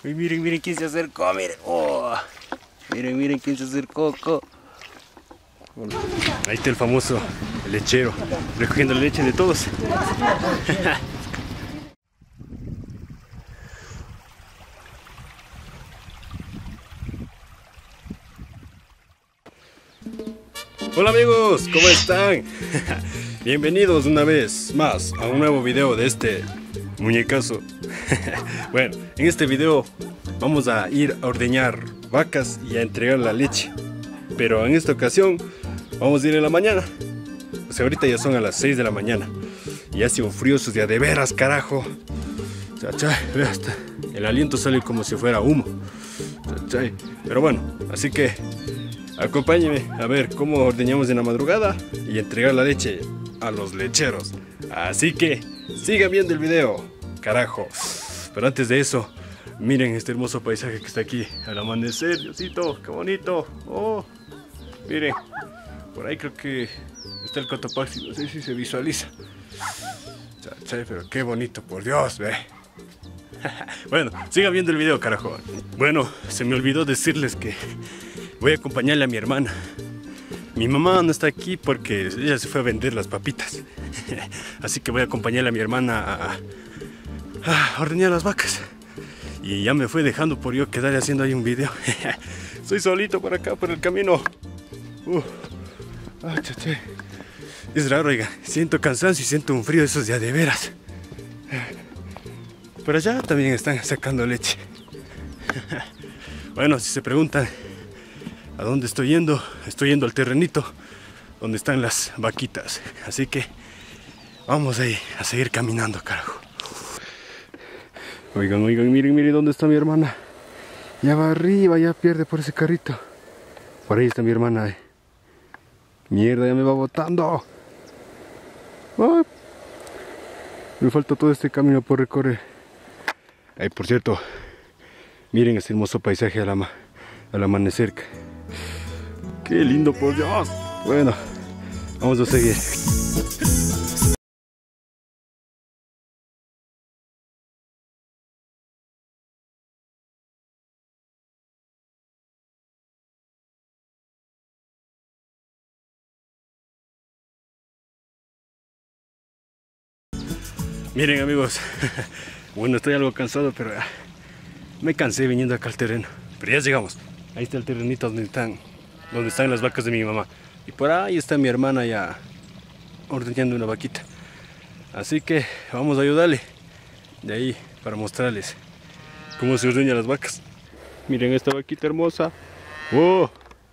Uy, miren, miren quién se acercó, miren. Oh, miren, miren quién se acercó. Bueno, ahí está el famoso lechero, recogiendo la leche de todos. Hola amigos, ¿cómo están? Bienvenidos una vez más a un nuevo video de este muñecazo. Bueno, en este video vamos a ir a ordeñar vacas y a entregar la leche. Pero en esta ocasión vamos a ir en la mañana. O sea, ahorita ya son a las 6 de la mañana. Y hace un frío esos días de veras, carajo. Vea, hasta el aliento sale como si fuera humo. Pero bueno, así que acompáñenme a ver cómo ordeñamos en la madrugada y entregar la leche a los lecheros. Así que sigan viendo el video, carajo. Pero antes de eso, miren este hermoso paisaje que está aquí al amanecer. Diosito, qué bonito. Oh, miren, por ahí creo que está el Cotopaxi, no sé si se visualiza. Pero qué bonito, por Dios, ve. Bueno, sigan viendo el video, carajo. Bueno, se me olvidó decirles que voy a acompañarle a mi hermana. Mi mamá no está aquí porque ella se fue a vender las papitas. Así que voy a acompañarle a mi hermana a ordeñar las vacas. Y ya me fue dejando por yo quedar haciendo ahí un video. Soy solito por acá, por el camino. Es raro, oiga. Siento cansancio y siento un frío de esos días de veras. Pero allá también están sacando leche. Bueno, si se preguntan a dónde estoy yendo al terrenito donde están las vaquitas. Así que vamos ahí a seguir caminando, carajo. Oigan, miren dónde está mi hermana. Ya va arriba, ya pierde por ese carrito. Por ahí está mi hermana. Mierda, ya me va botando. Ay, me falta todo este camino por recorrer. Ay, por cierto, miren este hermoso paisaje al amanecer. Qué lindo, por Dios. Bueno, vamos a seguir. Miren amigos, bueno, estoy algo cansado, pero me cansé viniendo acá al terreno. Pero ya llegamos. Ahí está el terrenito donde están las vacas de mi mamá. Y por ahí está mi hermana ya ordeñando una vaquita. Así que vamos a ayudarle de ahí para mostrarles cómo se ordeñan las vacas. Miren esta vaquita hermosa. ¡Oh!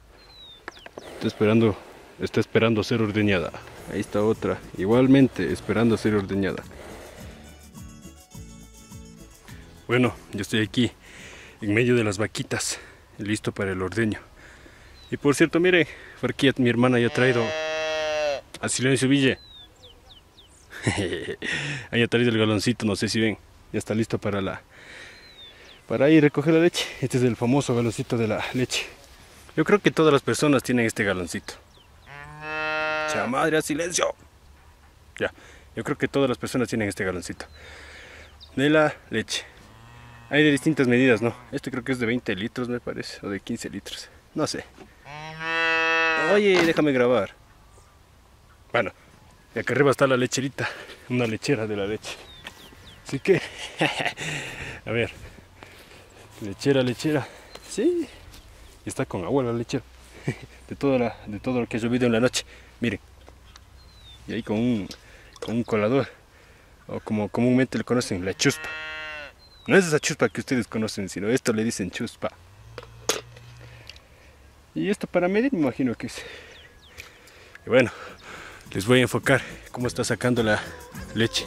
Está esperando ser ordeñada. Ahí está otra, igualmente esperando ser ordeñada. Bueno, yo estoy aquí en medio de las vaquitas, listo para el ordeño. Y por cierto, mire, por aquí mi hermana ya ha traído a Silencio Ville. Ahí ha traído el galoncito, no sé si ven. Ya está listo para ir a recoger la leche. Este es el famoso galoncito de la leche. Yo creo que todas las personas tienen este galoncito. Chamadre, a silencio. Ya, yo creo que todas las personas tienen este galoncito de la leche. Hay de distintas medidas, ¿no? Este creo que es de 20 litros, me parece, o de 15 litros. No sé. Oye, déjame grabar. Bueno, y acá arriba está la lecherita, una lechera de la leche. Así que, a ver, lechera. Sí, y está con agua la lechera. De todo lo que ha llovido en la noche. Miren. Y ahí con un colador. O como comúnmente le conocen, la chuspa. No es esa chuspa que ustedes conocen, sino esto le dicen chuspa. Y esto para medir me imagino que es. Y bueno, les voy a enfocar cómo está sacando la leche.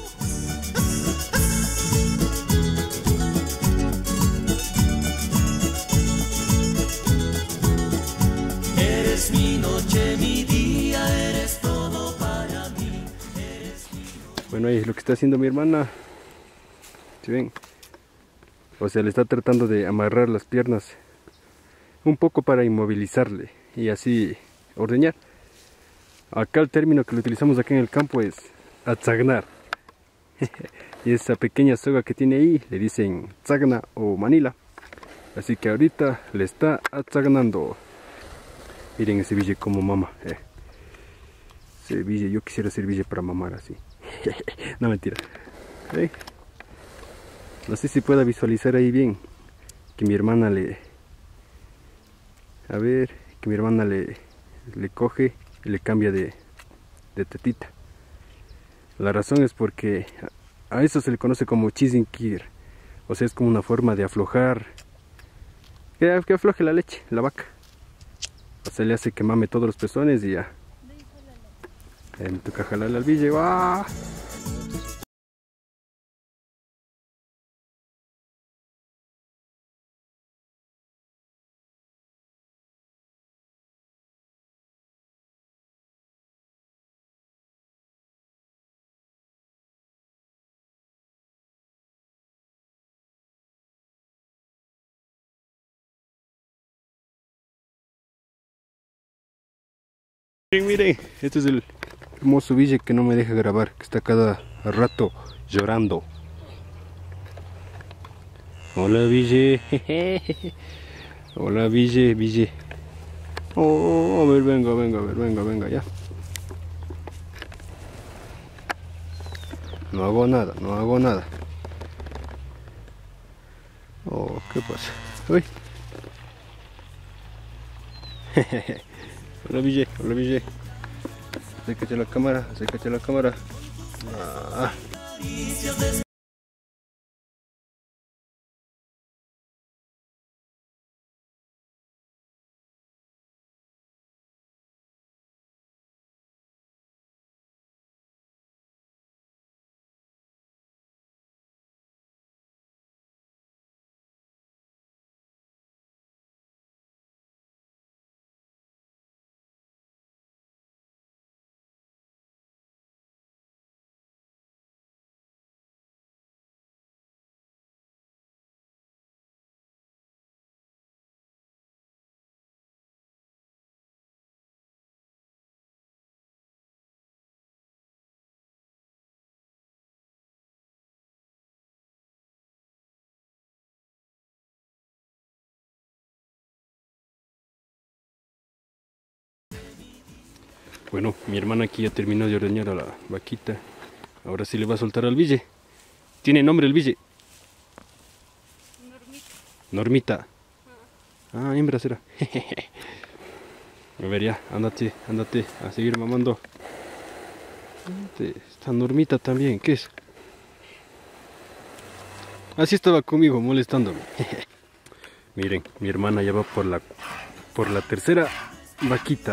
Eres mi noche, mi día, eres todo para mí. Bueno, ahí es lo que está haciendo mi hermana. ¿Sí ven? O sea, le está tratando de amarrar las piernas un poco para inmovilizarle y así ordeñar. Acá el término que lo utilizamos aquí en el campo es atzagnar. Y esa pequeña soga que tiene ahí le dicen tzagna o manila. Así que ahorita le está atzagnando. Miren ese bille como mama. Ese bille, yo quisiera ser bille para mamar así. No, mentira. No sé si pueda visualizar ahí bien. Que mi hermana le... A ver, que mi hermana le coge y le cambia de tetita. La razón es porque a eso se le conoce como chizinkir. O sea, es como una forma de aflojar. Que afloje la leche, la vaca. O sea, le hace que mame todos los pezones y ya. Me toca jalarle al bille. ¡Ah! Miren, miren, este es el hermoso bille que no me deja grabar, que está cada rato llorando. Hola bille. Hola bille, bille. Oh, a ver, venga, ya. No hago nada. Oh, ¿qué pasa? Uy. Hola Ville. Acércate a la cámara. Ah. Bueno, mi hermana aquí ya terminó de ordeñar a la vaquita. Ahora sí le va a soltar al bille. ¿Tiene nombre el bille? Normita. Ah, hembra será. A ver ya, ándate a seguir mamando. Esta Normita también, ¿qué es? Así estaba conmigo molestándome. Miren, mi hermana ya va por la tercera vaquita.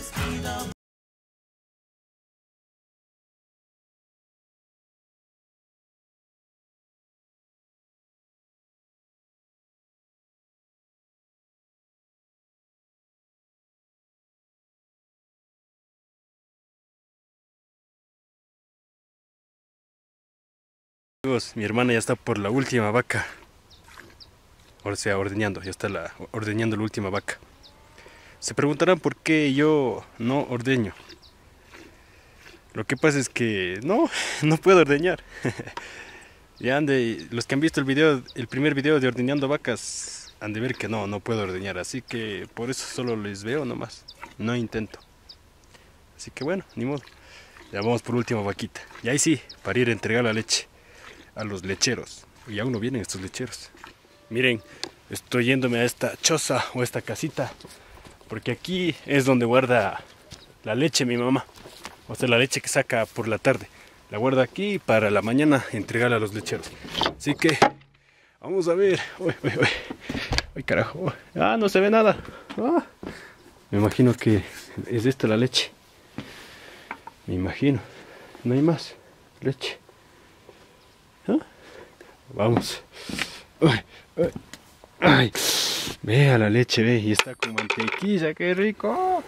Amigos, mi hermana ya está por la última vaca. O sea, ordeñando, ya está ordeñando la última vaca. Se preguntarán por qué yo no ordeño. Lo que pasa es que no puedo ordeñar. Ya los que han visto el primer video de ordeñando vacas, han de ver que no puedo ordeñar. Así que por eso solo les veo nomás, no intento. Así que bueno, ni modo. Ya vamos por última vaquita. Y ahí sí, para ir a entregar la leche a los lecheros. Y aún no vienen estos lecheros. Miren, estoy yéndome a esta choza o esta casita, porque aquí es donde guarda la leche mi mamá. O sea, la leche que saca por la tarde. La guarda aquí para la mañana entregarla a los lecheros. Así que, vamos a ver. Uy, carajo. Ah, no se ve nada. Ah, me imagino que es esta la leche. Me imagino. No hay más leche. ¿Ah? Vamos. Ay, vea la leche, ve, y está con mantequilla, qué rico.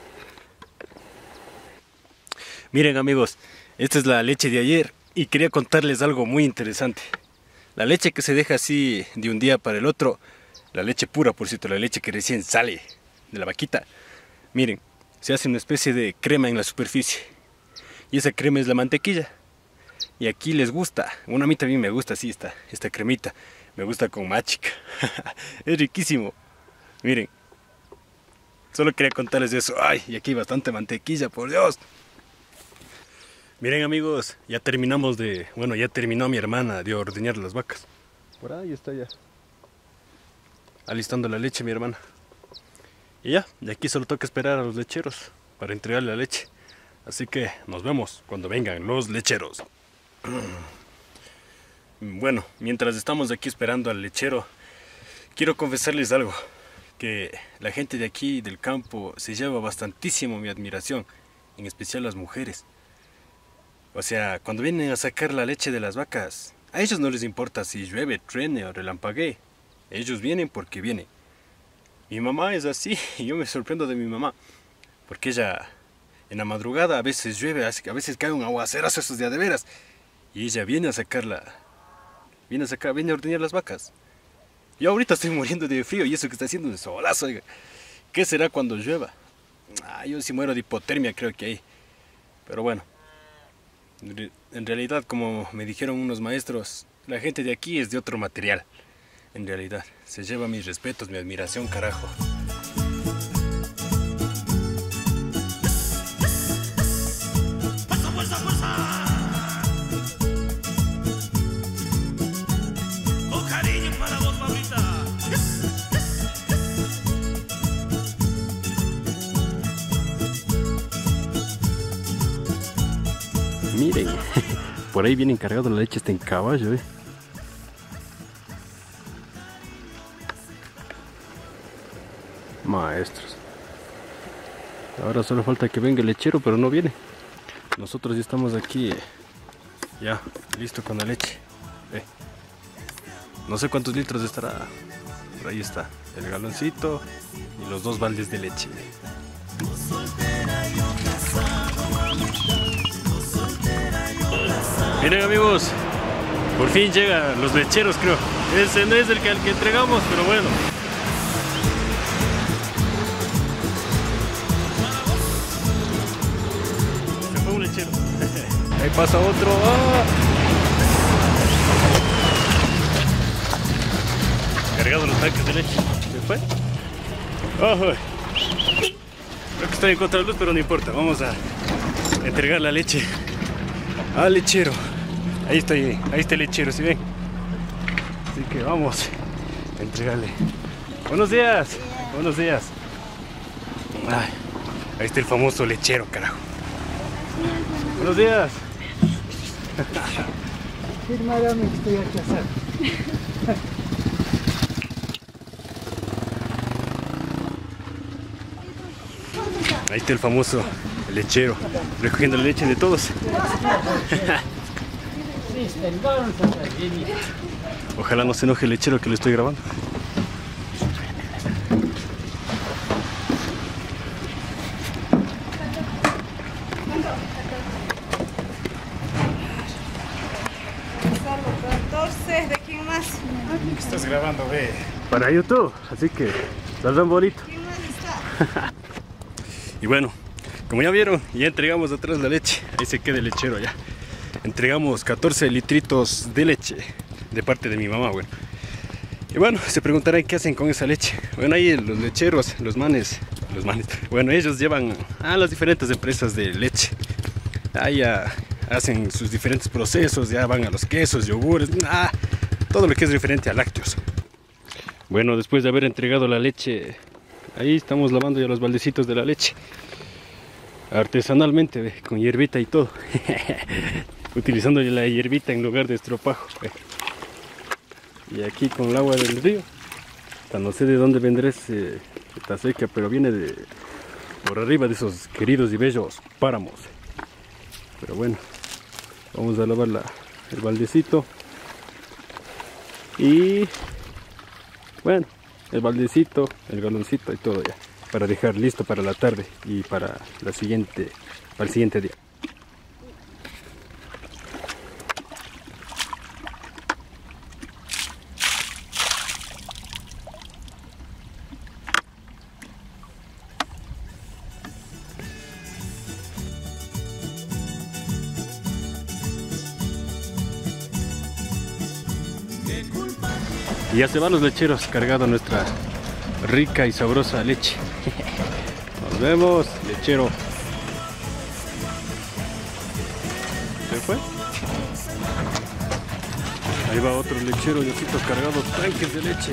Miren amigos, esta es la leche de ayer y quería contarles algo muy interesante. La leche que se deja así de un día para el otro, la leche pura, por cierto, la leche que recién sale de la vaquita. Miren, se hace una especie de crema en la superficie y esa crema es la mantequilla. y aquí les gusta. Bueno, a mí también me gusta así esta cremita. Me gusta con machica. Es riquísimo. Miren. Solo quería contarles eso. Ay, y aquí bastante mantequilla, por Dios. Miren amigos, ya terminamos de... Bueno, ya terminó mi hermana de ordeñar las vacas. Por ahí está ya. Alistando la leche mi hermana. Y ya, de aquí solo toca esperar a los lecheros para entregar la leche. Así que nos vemos cuando vengan los lecheros. Bueno, mientras estamos aquí esperando al lechero, quiero confesarles algo. Que la gente de aquí, del campo, se lleva bastantísimo mi admiración. En especial las mujeres. O sea, cuando vienen a sacar la leche de las vacas, a ellos no les importa si llueve, truene o relampaguee. Ellos vienen porque vienen. Mi mamá es así, y yo me sorprendo de mi mamá. Porque ella, en la madrugada, a veces llueve, a veces cae un aguacerazo esos días de veras. Y ella viene a sacarla. Viene a ordeñar las vacas. Yo ahorita estoy muriendo de frío y eso que está haciendo un solazo, oiga. ¿Qué será cuando llueva? Yo sí muero de hipotermia, creo que ahí. Pero bueno. En realidad, como me dijeron unos maestros, la gente de aquí es de otro material. En realidad, se lleva mis respetos, mi admiración, carajo. ¡Fuerza, fuerza! Con cariño para vos, Pablita. Miren, por ahí viene cargado la leche, está en caballo, Maestros. Ahora solo falta que venga el lechero, pero no viene. Nosotros ya estamos aquí, ya, listo con la leche. No sé cuántos litros estará. Por ahí está, el galoncito y los 2 baldes de leche. Miren amigos, por fin llegan los lecheros, creo. Ese no es el que entregamos, pero bueno. Se fue un lechero. Ahí pasa otro. ¡Ah! Cargados los tanques de leche. ¿Se fue? ¡Oh! Creo que estoy en contra de luz, pero no importa. Vamos a entregar la leche al lechero. Ahí está el lechero, ¿sí ven? Así que vamos a entregarle. Buenos días. Buenos días. Ay, ahí está el famoso lechero, carajo. Buenos días. Firmarame que estoy aquí a hacer. Ahí está el famoso lechero, recogiendo la leche de todos. Ojalá no se enoje el lechero que lo estoy grabando. ¿De quién más? Estás grabando, ve. Para YouTube, así que salgan bonito. ¿Quién más está? Y bueno, como ya vieron, ya entregamos atrás la leche. Ahí se queda el lechero ya. Entregamos 14 litritos de leche de parte de mi mamá, bueno. Y bueno, se preguntarán qué hacen con esa leche. Bueno, ahí los lecheros, los manes, bueno, ellos llevan a las diferentes empresas de leche. Ahí ya hacen sus diferentes procesos, ya van a los quesos, yogures, todo lo que es referente a lácteos. Bueno, después de haber entregado la leche, ahí estamos lavando ya los baldecitos de la leche. Artesanalmente, ve, con hierbita y todo. Utilizando la hierbita en lugar de estropajo. Ve. Y aquí con el agua del río. No sé de dónde vendrá esta seca, pero viene de por arriba de esos queridos y bellos páramos. Pero bueno, vamos a lavar el baldecito. Y bueno, el baldecito, el galoncito y todo ya, para dejar listo para la tarde y para el siguiente día. Y ya se van los lecheros cargando nuestra rica y sabrosa leche. Nos vemos, lechero. ¿Se fue? Ahí va otro lechero, Diosito, cargando tanques de leche.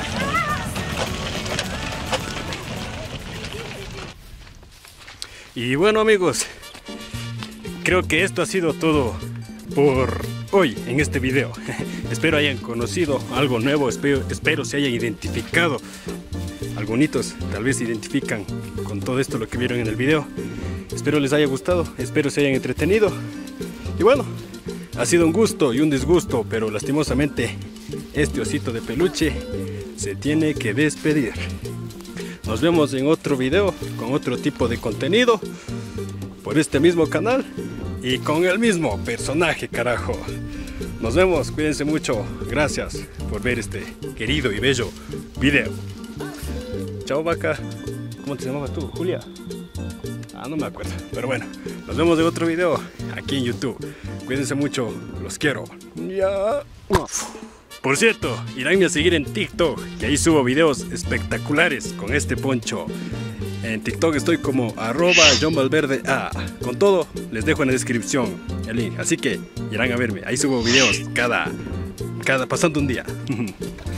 Y bueno, amigos, creo que esto ha sido todo por hoy en este video. Espero hayan conocido algo nuevo, espero se hayan identificado. Algunitos tal vez se identifican con todo esto lo que vieron en el video. Espero les haya gustado, espero se hayan entretenido. Y bueno, ha sido un gusto y un disgusto, pero lastimosamente este osito de peluche se tiene que despedir. Nos vemos en otro video con otro tipo de contenido por este mismo canal y con el mismo personaje, carajo. Nos vemos, cuídense mucho. Gracias por ver este querido y bello video. Chao, vaca. ¿Cómo te llamabas tú? ¿Julia? Ah, no me acuerdo. Pero bueno, nos vemos en otro video aquí en YouTube. Cuídense mucho, los quiero. Ya. Por cierto, iránme a seguir en TikTok, que ahí subo videos espectaculares con este poncho. En TikTok estoy como @JohnValverde_A. Con todo, les dejo en la descripción el link. Así que irán a verme. Ahí subo videos cada pasando un día.